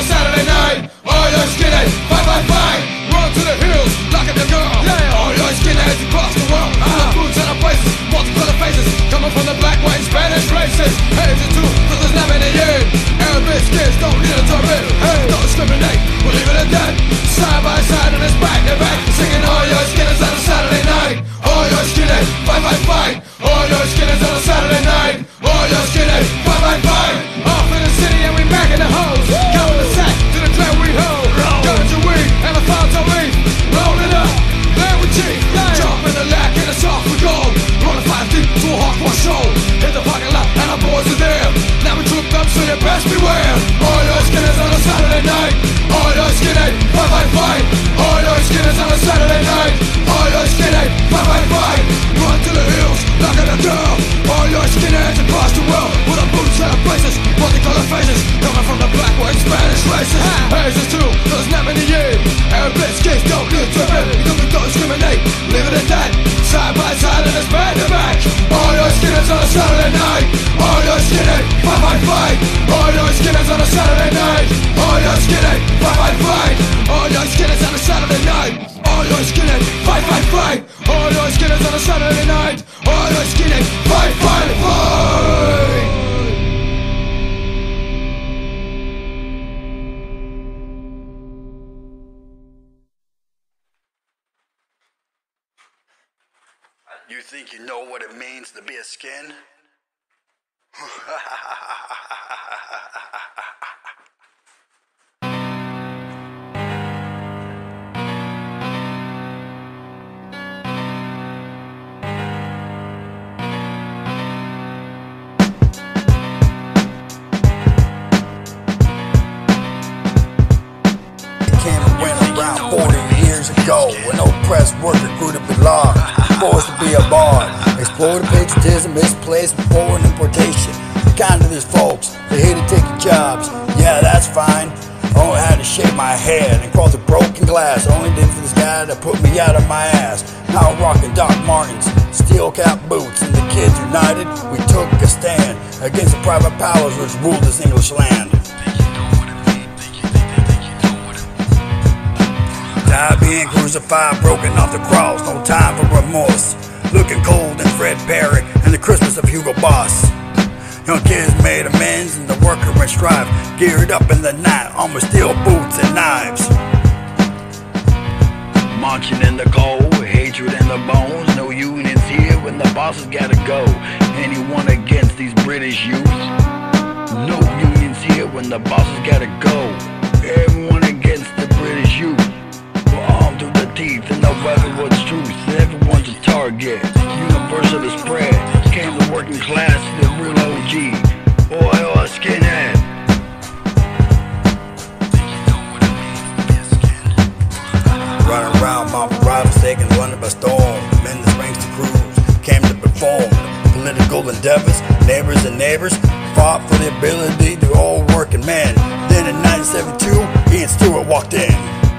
a Saturday night. All your skinheads, fight, fight, fight. Run to the hills, lock up your girl. All your skinheads across the world. Full of boots and our places, multicolored faces, coming from the black, white, Spanish races. Hey, it's too, cause there's never in the end. Arabic kids don't need a turban. Hey, don't discriminate, we'll leave it at that. Side by side and it's back to back, singing all your skinheads on a Saturday night. All your skinheads, fight, fight, fight. All your skinheads on a Saturday night. All your skinheads, fight, fight, fight. Off in the city and we back in the hoes. Count the sack to the clan we hold. Ganja weed and the fountain leaf. Roll it up, man with cheek. Jump in the lack and it's off we go. Rolling 5 deep to a hardcore show. Hit the parking lot and our boys are there. Now we trooped up so you best beware. All your skinheads on a Saturday night. All your skinheads, fight, fight, fight. All your skinheads on a Saturday night. All your skinheads, fight, fight, fight. Run to the hills, lock at the girl. All your skinheads across the world. With our boots and our places, multicolored faces, coming from the black, white, Spanish races. Hayes is too, there's never in the end. Arabic kids don't need to rip. Don't discriminate, leave it at that. Side by side and it's back to back. All your skinheads on a Saturday night. All your skinheads, fight, fight, fight. All your skinheads on a Saturday night. All your skinheads, fight, fight, fight. All your skinheads on a Saturday night. All your skinheads, fight, fight, fight. All your skinheads on a Saturday night. All your skinheads, fight, fight, fight. You think you know what it means to be a skin? Around 40 years ago, when oppressed worker grew to be law, forced to be a bard, exploited patriotism, misplaced foreign importation. Kind to these folks, they here to take your jobs. Yeah, that's fine. Only had to shave my head and crawl through broken glass. Only did for this guy to put me out of my ass. Now I'm rocking Doc Martens, steel cap boots, and the kids united. We took a stand against the private powers which ruled this English land. Die being crucified, broken off the cross, no time for remorse. Looking cold in Fred Perry and the Christmas of Hugo Boss. Young kids made amends and the worker went strive, geared up in the night, armed with steel boots and knives. Marching in the cold, hatred in the bones. No unions here when the bosses gotta go. Anyone against these British youth? No unions here when the bosses gotta go. Everyone against the British youth. Armed to the teeth and no matter what's truth. Everyone's a target, universal to spread. Came the working class to the real OG. Boy, or a skinhead. Running around my rivals taking London by storm. Men that ranks to cruise, came to perform. Political endeavors, neighbors and neighbors fought for the ability to all working men. Then in 1972, Ian Stewart walked in.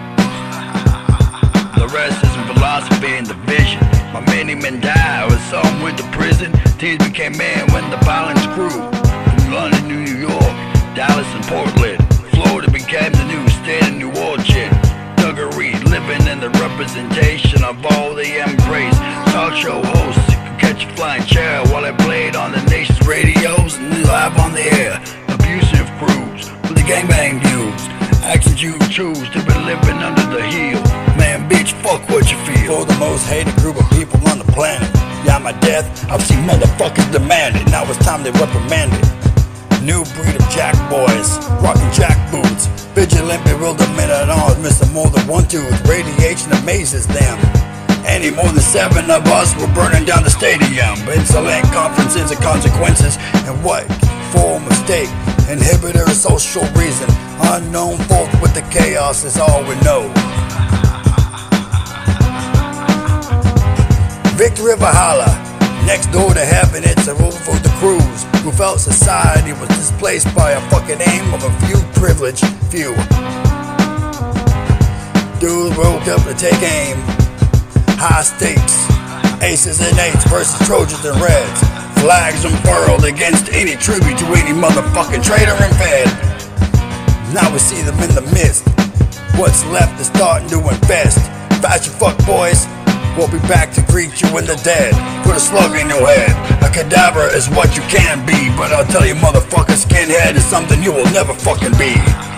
The rest is philosophy and division. My many men died, or some went to prison. Teens became men when the violence grew. From London to New York, Dallas and Portland, Florida became the new state of New Orchard. Thuggery, living in the representation of all they embrace. Talk show hosts could catch a flying chair while I played on the nation's radios and live on the air. Abusive crews with the gangbang views. Actions you choose to be living under the heel. Man, bitch, fuck what you feel. For the most hated group of people on the planet. Yeah, my death, I've seen motherfuckers demand it. Now it's time they reprimand it. New breed of jack boys, rocking jack boots. Vigilant, bewilderment at arms, missing more than one tooth. Radiation amazes them. Any more than 7 of us were burning down the stadium. Insolent conferences and consequences. And what? For mistake. Inhibitor of social reason. Unknown fault with the chaos is all we know. Victory of Valhalla. Next door to heaven, it's a rule for the crews who felt society was displaced by a fucking aim of a few privileged few. Dudes woke up to take aim. High stakes. Aces and eights versus Trojans and Reds. Flags unfurled against any tribute to any motherfucking traitor and fed. Now we see them in the mist. What's left is starting to infest. Fashion fuck boys, we'll be back to greet you in the dead. Put a slug in your head. A cadaver is what you can be, but I'll tell you motherfucker, skinhead is something you will never fucking be.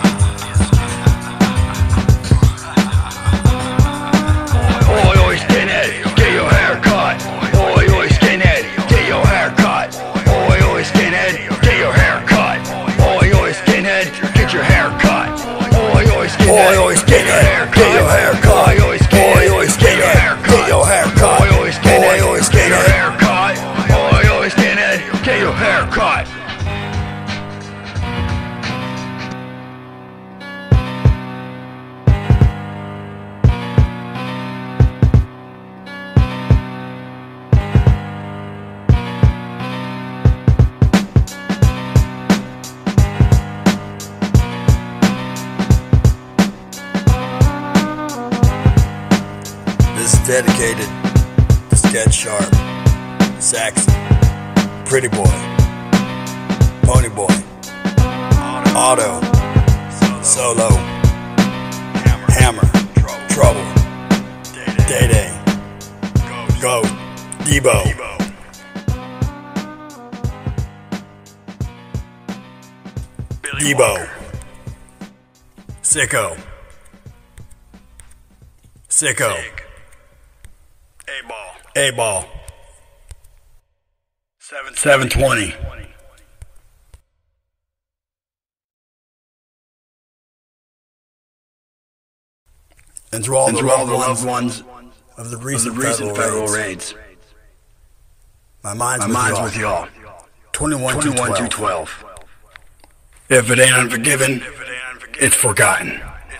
Oi, oi, skinhead, get your hair cut. Oi, oi, skinhead, get your hair cut. Oi, oi, skinhead, get your hair cut. Oi, oi, skinhead, get your hair cut. Oi, oi, skinhead, get your hair cut. Oi, oi, skinhead, get your hair cut. Oi, oi, skinhead, get your hair cut. Oi, oi, skinhead, get your hair cut. This is dedicated to Sketch Sharp, Saxon, Pretty Boy, Pony Boy, Auto, Solo, Hammer, Trouble, Day-Day, Go, Debo, Debo, Sicko, A-Ball, 720. And through all the loved ones of the recent federal raids. My mind's with y'all. 21-12. If it ain't unforgiven, it's forgotten.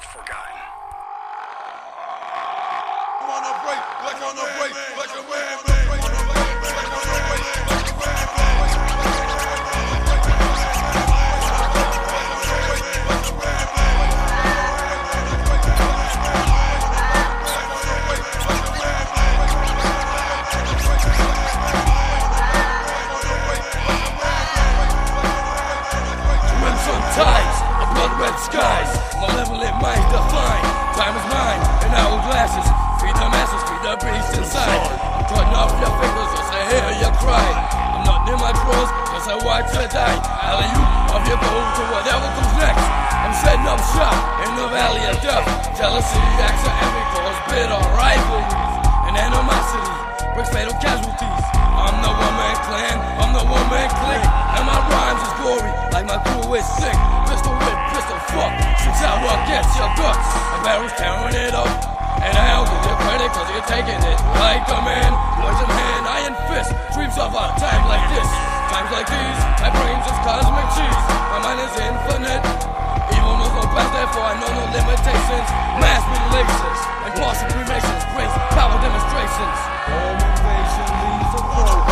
Skies, malevolent minds define. Time is mine, and hourglasses. Feed the masses, feed the beast inside. I'm cutting off your fingers as I hear you cry. I'm not near my drawers, cause I watch you die. Alley you of your gold to whatever comes next. I'm setting up shop in the valley of death. Jealousy acts of envy cause bitter rivalries and animosity brings fatal casualties. I'm the one-man clan, I'm the one-man clique, and my rhymes is gory like my crew is sick. Pistol whip, pistol fuck, shoots out against your guts. The barrel's tearing it up, and I'll give you credit cause you're taking it like a man. Poison hand, iron fist, dreams of a time like this. Times like these, my brain's just cosmic cheese. My mind is infinite, evil knows no bounds, therefore I know no limitations. Mass mutilations and partial cremations, grace, power demonstrations. All motivation leads to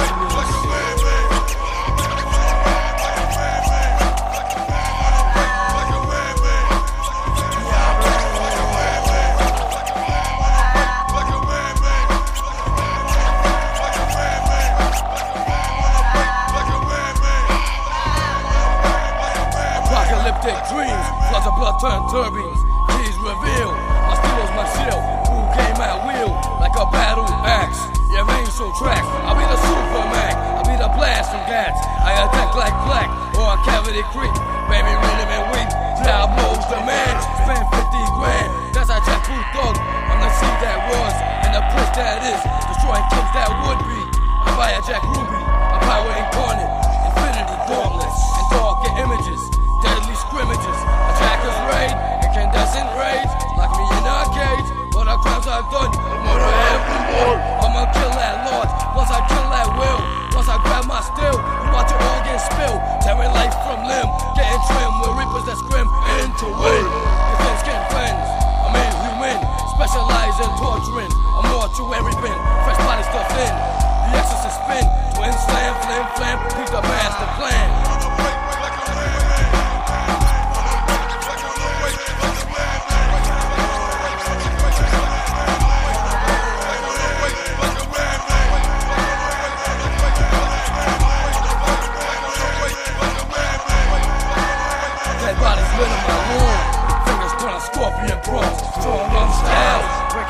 dreams, floods of blood turn turbines. Keys reveal, my steel's my shield. Who came at wheel like a battle axe? Your veins so track. I'll be the Superman. I'll be the blast from gats. I attack like black or a cavity creep. Baby, rhythm and weak. Diablo's the man. Spend 50 grand. That's a jackboot thug. I'm the seed that was and the prince that is. Destroying kings that would be. I buy a Jack Ruby, a power incarnate, infinity gauntlets, and darker images. Deadly scrimmages, attackers raid, incandescent rage, lock me in a cage, but the crimes I've done, murder everyone. I'ma kill that lord, once I kill that will, once I grab my steel, you watch it all get spilled, tearing life from limb, getting trim with reapers that scrim into win. Your thin skin friends, I'm inhuman, specialize in torturing, a mortuary bin, fresh body stuffed in, the exorcist spin, twin slam, flim flam, keep the master plan.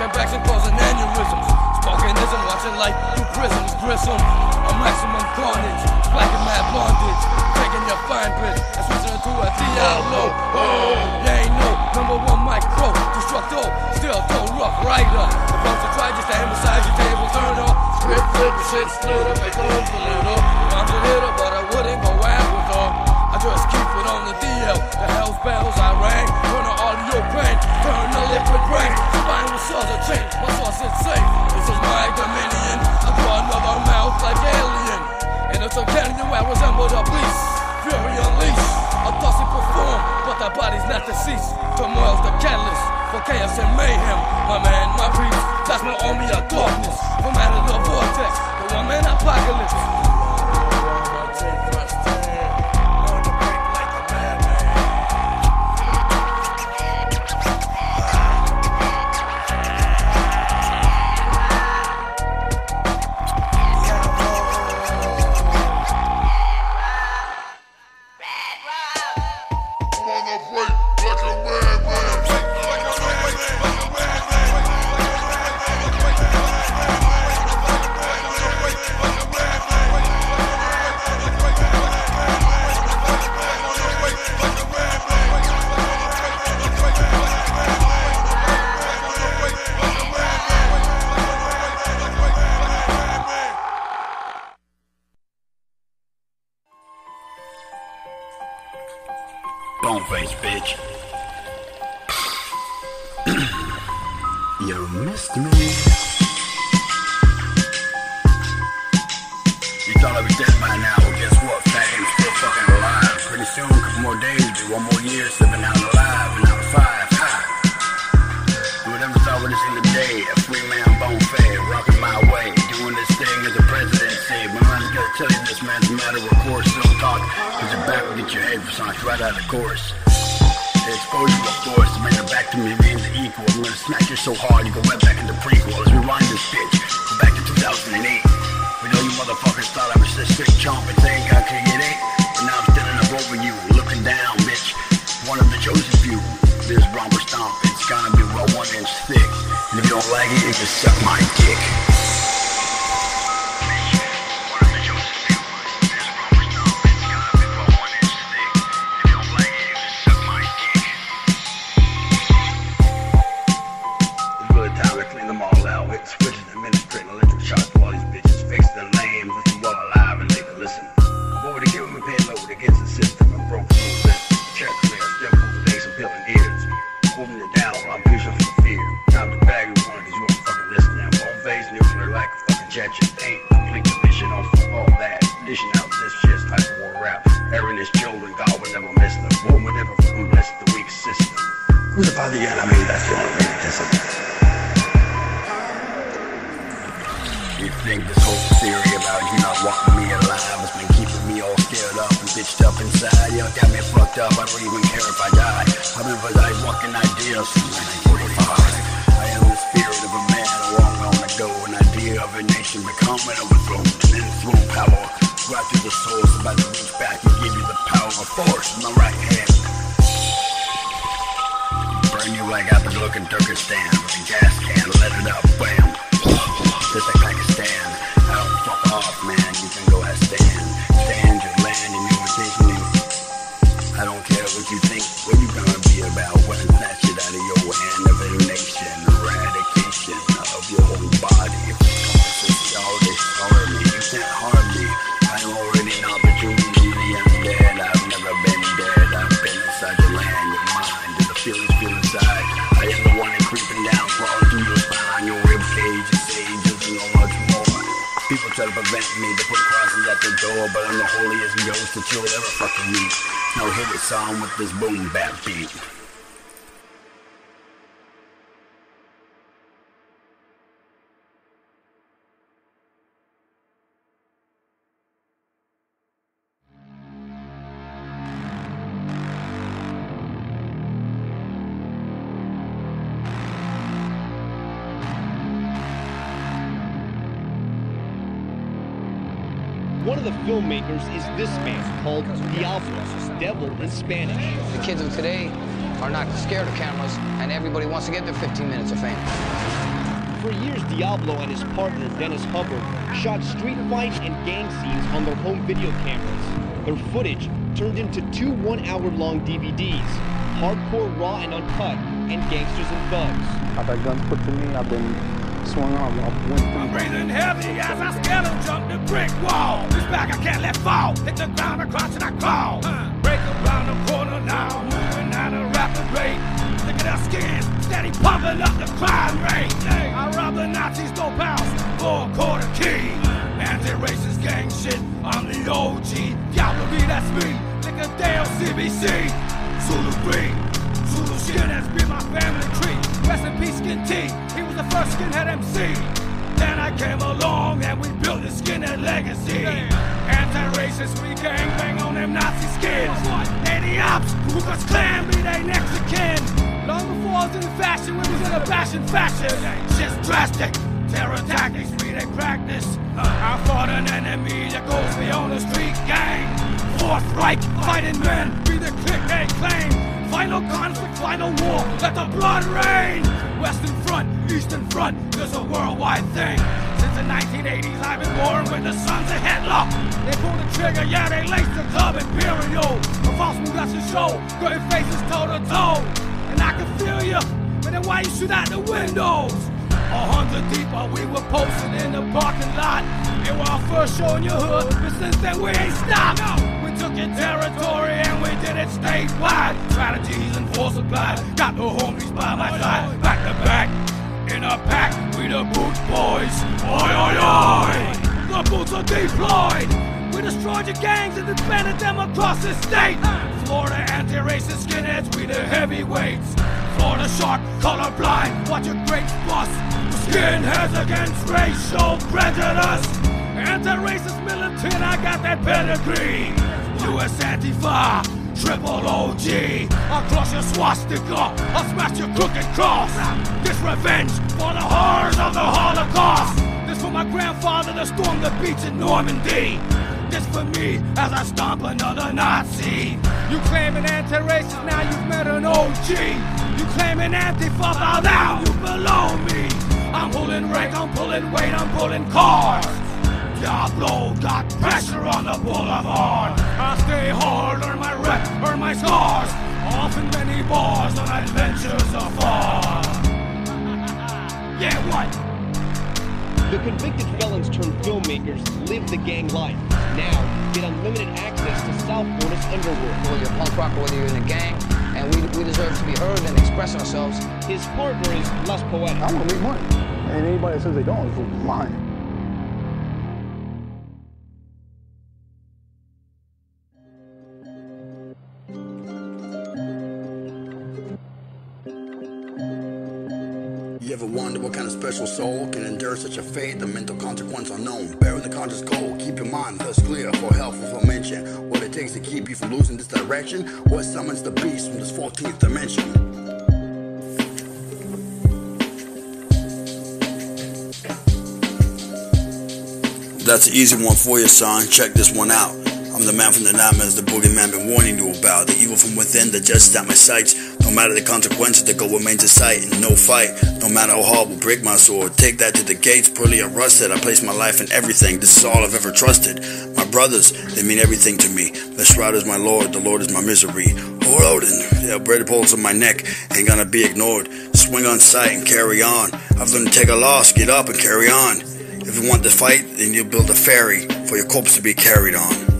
broken backs and causing aneurysms. Smokingism, watching life through prisms, grissom. A maximum carnage, black and mad bondage. Taking your fine bitch and switching it to a Diablo. Oh, you ain't no #1 micro destructo, still toe rough rider. The bunch of try just to aim beside your table turner. Script flip, shit splitter, make a little little. I'm a hitter, but I wouldn't go out with her. I just keep it on the DL. The hell's bells I rang. Turn the audio pain, turn the liquid brain. Combine with sauce of change, my sauce is safe. This is my dominion. I draw another mouth like alien. And it's a canyon where I resemble the beast. Fury unleashed. A dusty perform, but that body's not deceased. Turmoil's the catalyst for chaos and mayhem. My man, my peace, that's my army of darkness. From out of the vortex, the one-man apocalypse. Boneface, bitch. You missed me. You thought I was dead by now, well guess what? Faggot, I'm still fucking alive. Pretty soon, a couple more days, be 1 more year slipping out alive. And I'm 5, ha. You would never thought what it's in the day. A free man, Boneface, rocking my way. Doing this thing as a presidency. My mind's gotta tell you this man's a matter of course. Don't talk, cause your back will get your head for songs right out of course. The exposure of force, to bring it back to me remains equal. I'm gonna smack you so hard, you go right back into prequel. Let's rewind this bitch, go back to 2008. We know you motherfuckers thought I was just straight chomping, saying I could get it. But now I'm standing up over you, looking down, bitch. One of the chosen few. This romper stomp, it's gonna be well 1 inch thick. And if you don't like it, you can suck my dick. Chechka ain't complete mission on all that. Dishing out this shit's type of war rap. Airing his children, God would never miss them. War would never fucking bless the weak system. Who's the father yet? I mean, that's the only thing that does it. You think this whole theory about you not wanting me alive has been keeping me all scared up and bitched up inside? You got me fucked up, I don't even care if I die. I remember I walking ideas from 1945. I am the spirit of a man a long ago, an idea of a nation becoming overthrown, an enthroned power. Right through the source, about to reach back and give you the power of force in my right hand. Burn you like Apple in Turkestan with a gas can, let it up, bam. Just like Pakistan. I don't fuck off, man. You can go ahead, stand your land and your vacation. I don't care what you think, what you gonna be about when I snatch it out of your hand of a nation, eradication of your whole body. If it comes to y'all, they harm me. You can't harm me. I'm already an opportunity. I'm dead. I've never been dead. I've been inside your land, your mind, and the feelings feel inside. I am the one that creeping down, crawling through your spine, your rib cage, your sages, and so much more. People try to prevent me, to put crosses at the door, but I'm the holiest ghost that you'll ever fucking meet. Now hit a song with this boom bap beat. One of the filmmakers is this man, called Diablo, devil in Spanish. The kids of today are not scared of cameras, and everybody wants to get their 15 minutes of fame. For years, Diablo and his partner, Dennis Hubbard, shot street fights and gang scenes on their home video cameras. Their footage turned into 2 one-hour-long DVDs, Hardcore Raw and Uncut, and Gangsters and Thugs. I've had guns put to me, I've been swung on, I'm breathing heavy as I scale and jump the brick wall. This back I can't let fall, hit the ground across and I crawl. Break around the corner now, moving at a rapid rate. Look at our skins, steady pumping up the crime rate. I rob the Nazis, no pals, for a quarter key. Anti-racist gang shit, I'm the OG. Diablo B, that's me, Liquordale CBC. Zulu Green, Zulu Skinheads be my family tree. Rest in peace, Skin T, he was the first Skinhead MC. Then I came along and we built the Skinhead legacy. Anti-racist, we gang bang on them Nazi skins. 80 ops, Ku Klux Klan be they next of kin. Long before I was in fashion, we was in a fashion. Shit's drastic, terror tactics we they practice. I fought an enemy that goes beyond the street gang. Fourth Reich, fighting men, be the clique they claim. Final conflict, final war, let the blood rain. Western front, Eastern front, there's a worldwide thing. Since the 1980s I've been warring with the sons of Hitler. They pulled the trigger, yeah, they laced the club Imperial. A false move, that's a show, good faces toe to toe. And I can feel you, but then why you shoot out the windows? 100 deep, we were posted in the parking lot. And we're first showing your hood, but since then we ain't stopped. We took your territory and we did it statewide. Strategies and full supply, got the homies by my side. Back to back, in a pack, we the boot boys. Oi, oi, oi! The boots are deployed. We destroyed your gangs and disbanded them across the state. Florida anti-racist skinheads, we the heavyweights. Florida shark, colorblind, watch your great bust. Skinheads against racial prejudice. Anti-racist militant, I got that pedigree. US Antifa, triple OG. I'll cross your swastika, I'll smash your crooked cross. This revenge for the horrors of the Holocaust. This for my grandfather that stormed the beach in Normandy. This for me as I stomp another Nazi. You claim an anti-racist, now you've met an OG. You claim an Antifa, bow down, you below me. I'm pulling rank, I'm pulling weight, I'm pulling cars. Diablo got pressure on the boulevard. I stay hard, earn my rep, earn my scars. Often many bars on adventures afar. Yeah, what? The convicted felons turned filmmakers live the gang life. Now, get unlimited access to South Florida's underworld. Whether you're a punk rocker, whether you're in the gang, and we deserve to be heard and express ourselves. His partner is less poetic. I want to make money. And anybody that says they don't is lying. You ever wonder what kind of special soul can endure such a fate? The mental consequence unknown. Bearing the conscious goal, keep your mind thus clear for helpful mention. What it takes to keep you from losing this direction. What summons the beast from this 14th dimension. That's an easy one for you, son. Check this one out. I'm the man from the nightmares, the boogeyman been warning you about. The evil from within that just at my sights. No matter the consequences, the goal remains in sight. And no fight, no matter how hard will break my sword. Take that to the gates, poorly arrested. I place my life in everything, this is all I've ever trusted. My brothers, they mean everything to me. The shroud is my Lord, the Lord is my misery. Oh, Odin, yeah, braided poles on my neck, ain't gonna be ignored. Swing on sight and carry on. I've learned to take a loss, get up and carry on. If you want to fight, then you build a ferry for your corpse to be carried on.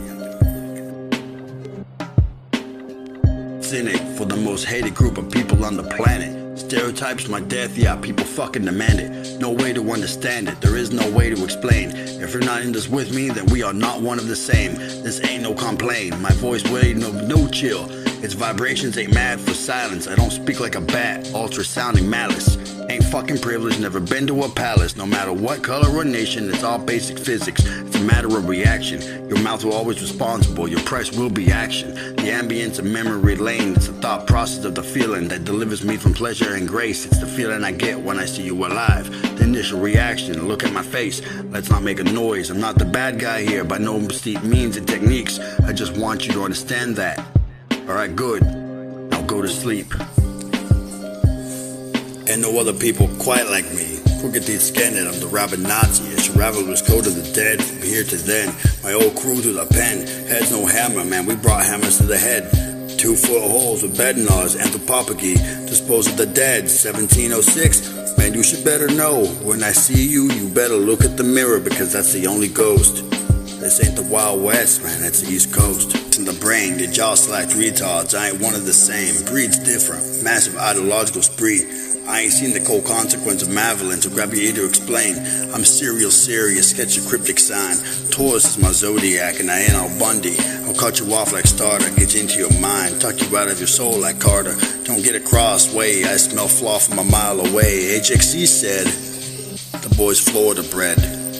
Cynic for the most hated group of people on the planet. Stereotypes my death, yeah, people fucking demand it. No way to understand it, there is no way to explain. If you're not in this with me, then we are not one of the same. This ain't no complaint, my voice waiting no chill. Its vibrations ain't mad for silence. I don't speak like a bat, ultra sounding malice. Ain't fucking privileged, never been to a palace. No matter what color or nation, it's all basic physics. It's a matter of reaction. Your mouth will always responsible, your price will be action. The ambience of memory lane, it's the thought process of the feeling that delivers me from pleasure and grace. It's the feeling I get when I see you alive. The initial reaction, look at my face, let's not make a noise. I'm not the bad guy here by no steep means and techniques. I just want you to understand that. Alright, good. Now go to sleep. And no other people quite like me Crooked teeth Skinhead, I'm the rabid Nazi. I should ravel this code of the dead. From here to then, my old crew to the pen. Heads no hammer, man, we brought hammers to the head. 2-foot holes with bed gnaws, anthropophagy, dispose of the dead. 1706, man, you should better know. When I see you, you better look at the mirror, because that's the only ghost. This ain't the Wild West, man, that's the East Coast. It's in the brain, get jaw slacked retards, I ain't one of the same. Breed's different, massive ideological spree. I ain't seen the cold consequence of Mavelin, so grab your ear to explain. I'm serious, sketch a cryptic sign. Taurus is my zodiac, and I ain't Al Bundy. I'll cut you off like starter, get you into your mind, tuck you out of your soul like Carter. Don't get across way, I smell flaw from a mile away. HXC said, the boy's Florida bred.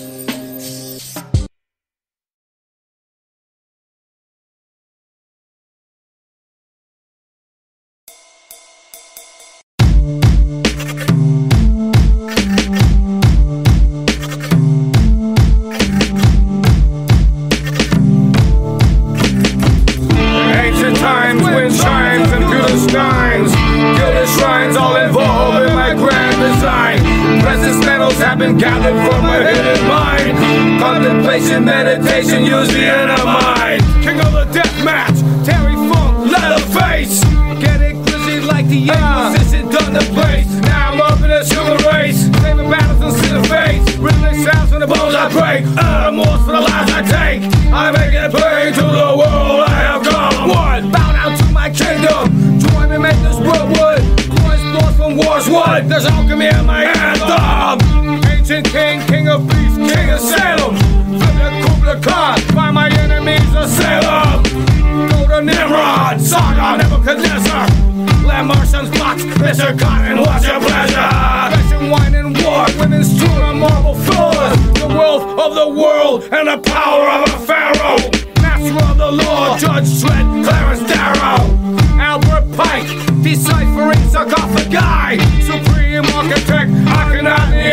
Gathered from a hidden mind. Contemplation, meditation, use the inner mind. King of the death match, Terry Funk, Leatherface. Get it grizzly like the Yankees, done the place. Now I'm up in this human race, saving battles and see the face. Rhythmic sounds from the bones I break, remorse for the lives I take. I make it plain to the world I have come. One, bow down to my kingdom, join me make this world wood. Coins lost from war's wood, there's alchemy in my anthem. Ancient king, king of beasts, king of Salem. Flip the Kubla Khan, find my enemies assail them. Go to Nimrod, Saga, Nebuchadnezzar. Let Martians box, Mr. Cotton, what's your pleasure? Fashion, wine, and war, women strewn on marble floors. The wealth of the world and the power of a pharaoh. Master of the law, Judge Dredd, Clarence Darrow. Albert Pike, deciphering sarcophagi. Supreme architect, Akhenaten,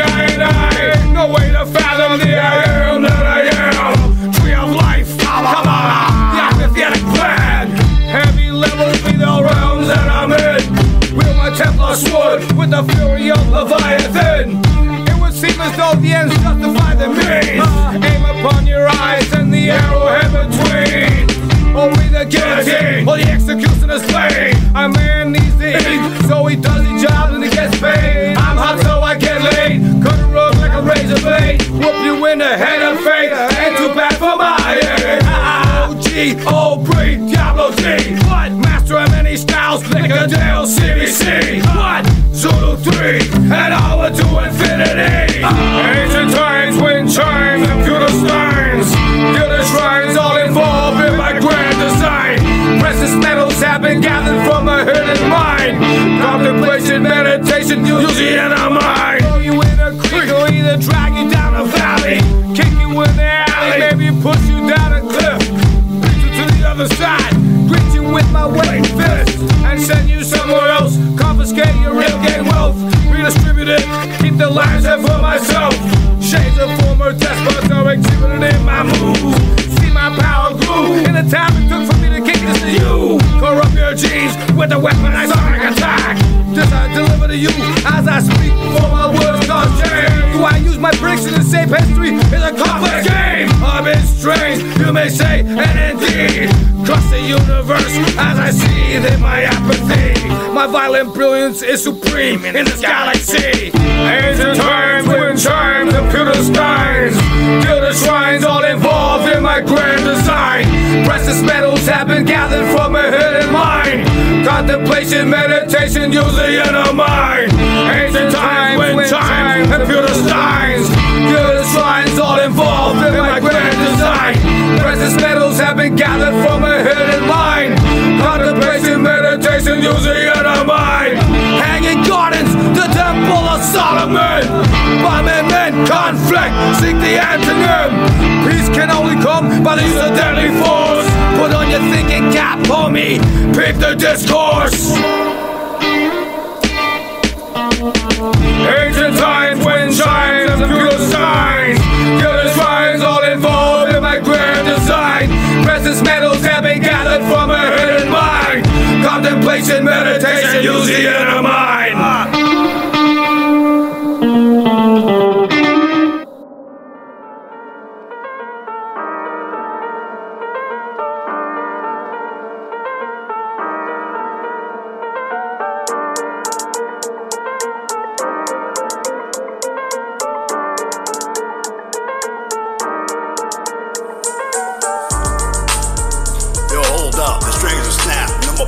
I. No way to fathom the I am that I am. Tree of life, Kabbalah, the apathetic plan. Heavy levels be the realms that I'm in. Wield my Templar sword with the fury of Leviathan. It would seem as though the ends justify the means. Aim upon your eyes and the arrowhead between. Only the guillotine, or the executioner's blade. A man needs to eat, so he does his job and he gets paid. I'm hot, so I get laid. Cut a rug like a razor blade. Whoop you in the head of fate. Ain't too bad for my head. OG, old breed, Diablo G. What? Master of many styles, Liquordale CBC. What? Zulu 3, and hour to infinity. Ancient times, wind chimes, computer steins. Gilded shrines all involved in my grand design. Precious metals have been gathered from a hidden mine. Contemplation, meditation, use the inner mind. Throw you in a creek or either drag you down a valley. Kick you in the alley, maybe push you down a cliff. Beat you to the other side, greet you with my weighing fist, and send you somewhere else. Confiscate your real gain wealth, redistribute it, keep the lines there for myself. Shades of former despots are exhibited in my moves. See my power grew in the time it took for me to kick this to you. Corrupt your genes with a weaponized sonic attack. This I deliver to you as I speak for my words don't change. Do I use my bricks in the same history? It's a complex game. A bit strange, you may say, and indeed cross the universe as I see in my apathy. My violent brilliance is supreme in this galaxy. Ancient times, wind chimes, computer steins. Gilded shrines all involved in my grand design. Precious metals have been gathered from a hidden mine. Contemplation, meditation, use the inner mind. Ancient times, wind chimes, computer steins. Gilded shrines all involved in my grand design. Precious metals have been gathered from a hidden mine. Contemplation, meditation, use the inner mind. Hanging gardens, the temple of Solomon. Bombing men, conflict, seek the antonym. Peace can only come by the use of deadly force. Put on your thinking cap, homie, peep the discourse. Ancient times, wind chimes, computer signs. Gilded shrines all involved in my grand design. Precious metals have been gathered from a hidden mine. Contemplation, meditation, use the inner mind.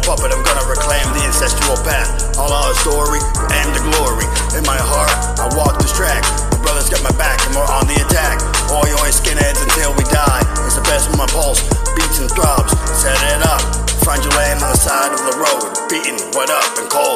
puppet, I'm gonna reclaim the ancestral path. All our story and the glory. In my heart, I walk this track. My brothers got my back and we're on the attack. Oi, oi, skinheads until we die. It's the best with my pulse, beats and throbs. Set it up, find you laying on the side of the road, beaten, wet up and cold.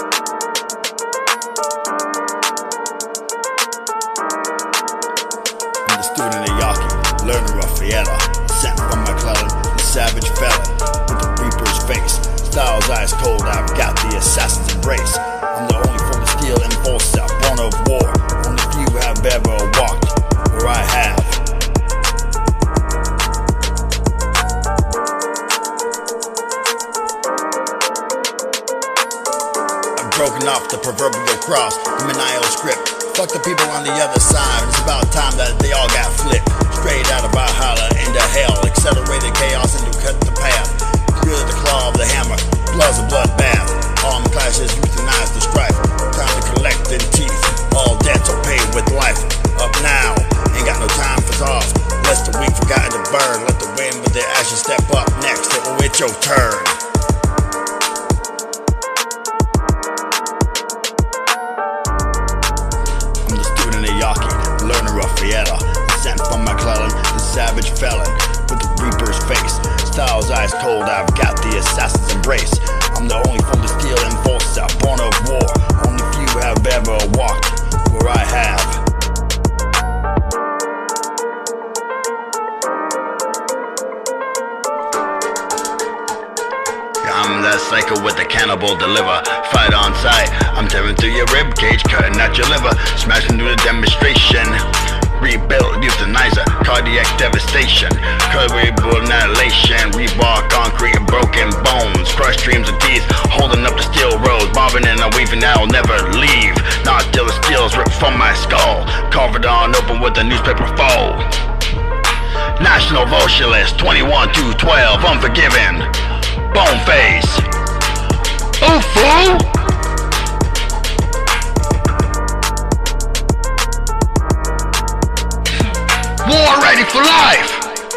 I'm the student of Yaki, learner of Fiera, sent from McLellan, the savage felon, with the reaper's face. Styles ice cold, I've got the assassin's embrace. I'm the only full of steel and full self, born of war. Only few have ever walked where I have. I've broken off the proverbial cross, the maniacal script. Fuck the people on the other side, it's about time that they all got flipped. Straight out of Valhalla into hell, accelerated chaos into cut the path. Through the claw of the hammer, blood's a bloodbath. Arm clashes euthanize the strife. Time to collect in teeth. All debts are paid with life. Up now, ain't got no time for thoughts. Lest the weak forgotten to burn. Let the wind with their ashes step up next. It will it's your turn. I'm the student of Yaki, learner of Fiera, sent from McLellan, the savage felon, with the reaper's face. Styles ice cold, I've got the assassin's embrace. I'm the only full of steel and full self, born of war. Only few have ever walked where I have. I'm that psycho with the cannibal deliver. Fight on sight, I'm tearing through your rib cage, cutting out your liver, smashing through the demonstration. Rebuild, euthanizer, cardiac devastation, cerebral annihilation, rebar, concrete, and broken bones, crushed streams of teeth, holding up the steel roads, bobbing and I'm weaving, I'll never leave, not till the steel's ripped from my skull, carve it on open with a newspaper fold. National Socialist, 21-12, Unforgiven, Boneface, ooh fool! War ready for life!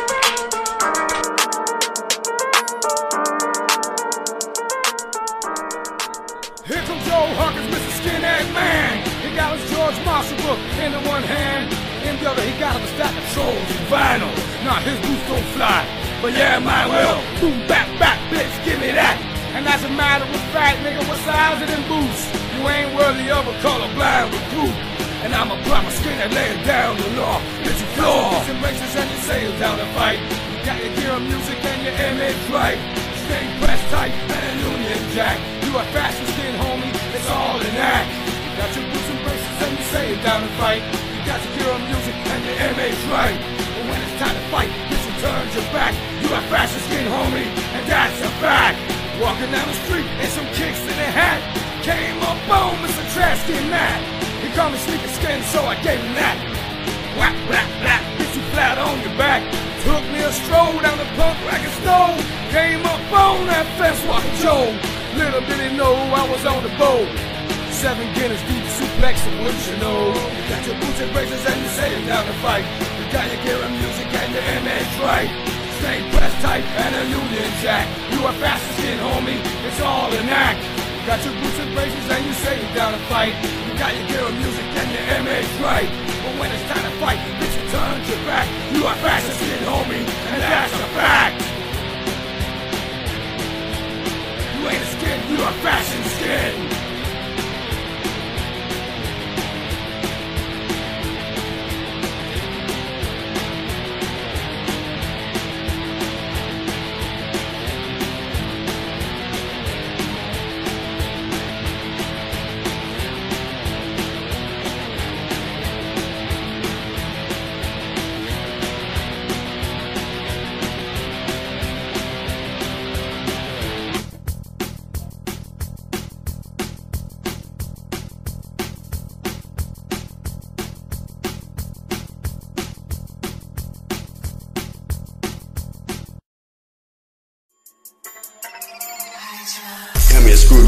Here comes Joe Hawkins, Mr. Skinhead Man. He got his George Marshall book in the one hand. In the other, he got him a stack of trolls and vinyl. Nah, his boots don't fly, but yeah, mine will. Boom, back, bitch, give me that. And as a matter of fact, nigga, what size of them boots? You ain't worthy of a colorblind recruit. And I'm a proper skinhead laying down the law. Bitch, you flaw. Some races and you sail down to fight. You got your gear of music and your image right. Stay pressed tight and a Union Jack. You a fashion skin, homie, it's all in act. You got your boots and braces and you sail down to fight. You got your gear of music and your image right. But when it's time to fight, bitch, you turn your back. You a fashion skin, homie, and that's a fact. Walking down the street in some kicks in a hat. Came up on Mr. Trash Skin Matt. He called me sleepy skin, so I gave him that. Whack, whack, whack, bitch, you flat on your back. Took me a stroll down the punk racket stove. Came up on that fence walking Joe. Little did he know I was on the boat. 7 Guinness deep suplex, what you know. You got your boots and braces and you say you're down to fight. You got your gear and music and your image right. Stay pressed tight and a Union Jack. You are fast as skin, homie, it's all an act. You got your boots and braces and you say you're down to fight. You got your gear and music and your image right. But when it's time to fight, bitch, you turn your back. You are fast as skin, homie, and that's a fact. You ain't a skin, you are fashion skin.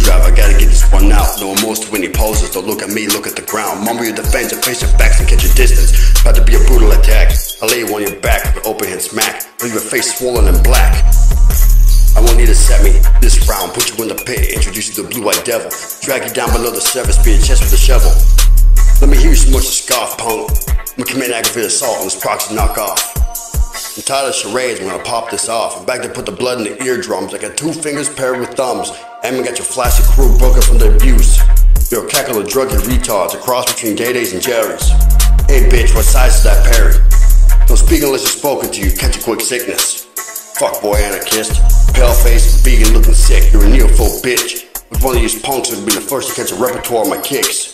screwdriver, I gotta get this one out. No remorse to any poses, don't look at me, look at the ground. Mumble your defense and face your facts and catch your distance. About to be a brutal attack, I lay you on your back with an open hand smack. Leave your face swollen and black. I won't need to set me this round, put you in the pit, introduce you to the blue-eyed devil. Drag you down below the surface, beat your chest with a shovel. Let me hear you smush the scarf, punk. I'm gonna commit aggravated assault on this proxy knockoff. I'm tired of charades, I'm gonna pop this off. I'm back to put the blood in the eardrums. I got 2 fingers paired with thumbs. Aiming at your flashy crew, broken from the abuse. You're a cackle of druggy retards, a cross between Day-Days and Jerry's. Hey bitch, what size is that Perry? Don't speak unless you're spoken to, you catch a quick sickness. Fuck boy anarchist, pale face, vegan looking sick, you're a neophobe bitch. With one of these punks would be the first to catch a repertoire of my kicks.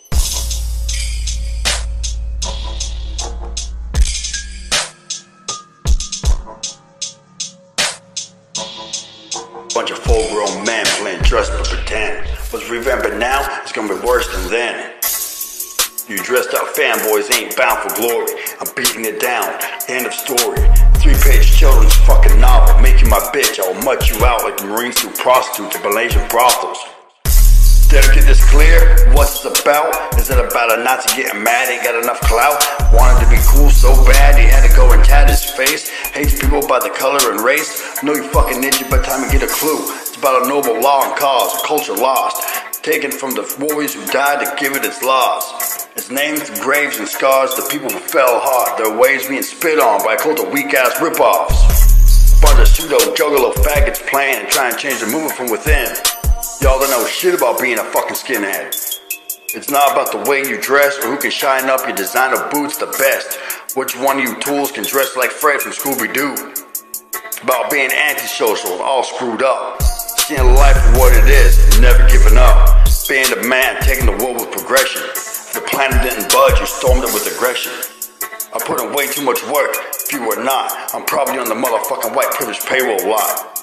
Bunch of full-grown men playing dress but pretend. What's revamping now, it's gonna be worse than then. You dressed up fanboys ain't bound for glory. I'm beating it down, end of story. 3-page children's fucking novel. Make you my bitch, I will mutt you out like the Marines do prostitutes at Malaysian brothels. Did I get this clear? What's it about? Is it about a Nazi getting mad, ain't got enough clout? Wanted to be cool so bad, he had to go and tat his face. Hates people by the color and race. Know you fucking ninja by the time you get a clue. It's about a noble law and cause, a culture lost. Taken from the warriors who died to give it its laws. Its names, graves, and scars, the people who fell hard. Their waves being spit on by a cult of weak-ass rip-offs. Bunch of pseudo-juggalo faggots playing and trying to change the movement from within. Y'all don't know shit about being a fucking skinhead. It's not about the way you dress or who can shine up your designer boots the best. Which one of you tools can dress like Fred from Scooby-Doo. It's about being antisocial and all screwed up. Seeing life for what it is and never giving up. Being the man, taking the world with progression. If the planet didn't budge, you stormed it with aggression. I put in way too much work. If you were not, I'm probably on the motherfucking white privilege payroll lot.